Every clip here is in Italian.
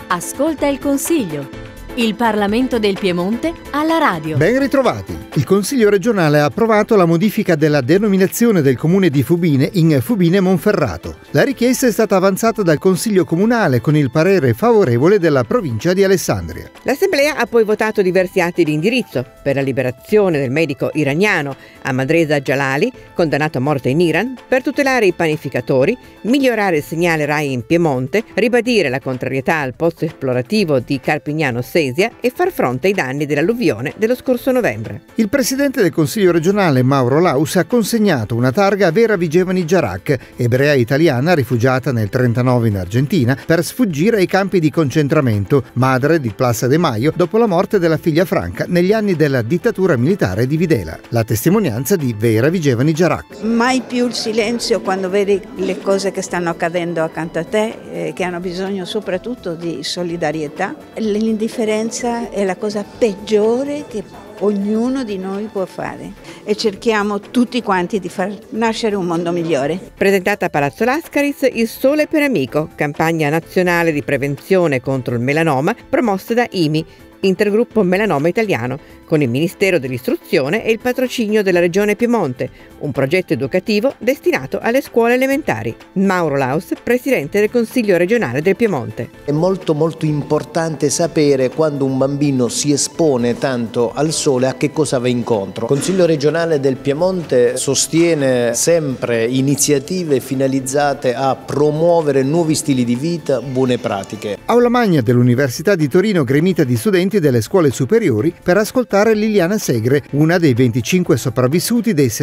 Ascolta il Consiglio. Il Parlamento del Piemonte alla radio. Ben ritrovati! Il Consiglio regionale ha approvato la modifica della denominazione del comune di Fubine in Fubine Monferrato. La richiesta è stata avanzata dal Consiglio comunale con il parere favorevole della provincia di Alessandria. L'Assemblea ha poi votato diversi atti di indirizzo per la liberazione del medico iraniano Ahmadreza Jalali, condannato a morte in Iran, per tutelare i panificatori, migliorare il segnale RAI in Piemonte, ribadire la contrarietà al pozzo esplorativo di Carpignano Sesia e far fronte ai danni dell'alluvione dello scorso novembre. Il presidente del Consiglio regionale Mauro Laus ha consegnato una targa a Vera Vigevani Giarac, ebrea italiana rifugiata nel 1939 in Argentina per sfuggire ai campi di concentramento, madre di Plaza de Mayo dopo la morte della figlia Franca negli anni della dittatura militare di Videla. La testimonianza di Vera Vigevani Giarac. Mai più il silenzio quando vedi le cose che stanno accadendo accanto a te, che hanno bisogno soprattutto di solidarietà. L'indifferenza è la cosa peggiore che ognuno di noi può fare e cerchiamo tutti quanti di far nascere un mondo migliore. Presentata a Palazzo Lascaris Il Sole per Amico, campagna nazionale di prevenzione contro il melanoma promossa da IMI, Intergruppo Melanoma Italiano, con il Ministero dell'Istruzione e il patrocinio della Regione Piemonte, un progetto educativo destinato alle scuole elementari. Mauro Laus, presidente del Consiglio regionale del Piemonte. È molto importante sapere quando un bambino si espone tanto al sole a che cosa va incontro. Il Consiglio regionale del Piemonte sostiene sempre iniziative finalizzate a promuovere nuovi stili di vita, buone pratiche. Aula magna dell'Università di Torino gremita di studenti delle scuole superiori per ascoltare Liliana Segre, una dei 25 sopravvissuti dei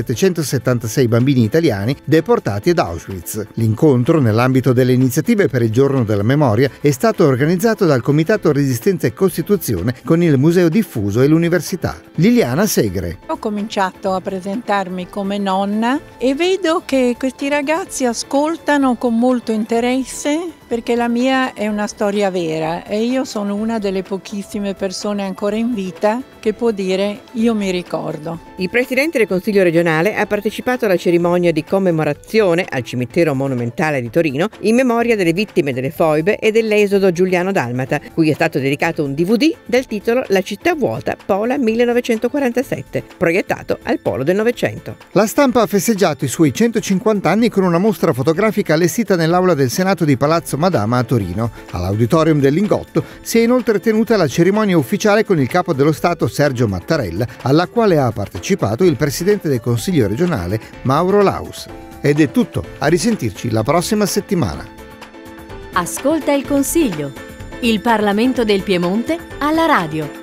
776 bambini italiani deportati ad Auschwitz. L'incontro, nell'ambito delle iniziative per il Giorno della Memoria, è stato organizzato dal Comitato Resistenza e Costituzione con il Museo Diffuso e l'Università. Liliana Segre. Ho cominciato a presentarmi come nonna e vedo che questi ragazzi ascoltano con molto interesse, perché la mia è una storia vera e io sono una delle pochissime persone ancora in vita che può dire io mi ricordo. Il presidente del Consiglio regionale ha partecipato alla cerimonia di commemorazione al cimitero monumentale di Torino in memoria delle vittime delle foibe e dell'esodo giuliano-dalmata, cui è stato dedicato un DVD dal titolo La città vuota Pola 1947, proiettato al polo del Novecento. La stampa ha festeggiato i suoi 150 anni con una mostra fotografica allestita nell'aula del Senato di Palazzo Madama a Torino. All'Auditorium del Lingotto si è inoltre tenuta la cerimonia ufficiale con il capo dello Stato Sergio Mattarella, alla quale ha partecipato il presidente del Consiglio regionale Mauro Laus. Ed è tutto, a risentirci la prossima settimana. Ascolta il Consiglio. Il Parlamento del Piemonte alla radio.